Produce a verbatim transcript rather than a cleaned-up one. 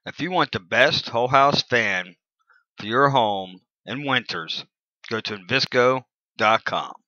If you want the best whole house fan for your home in winters, go to Invisco dot com.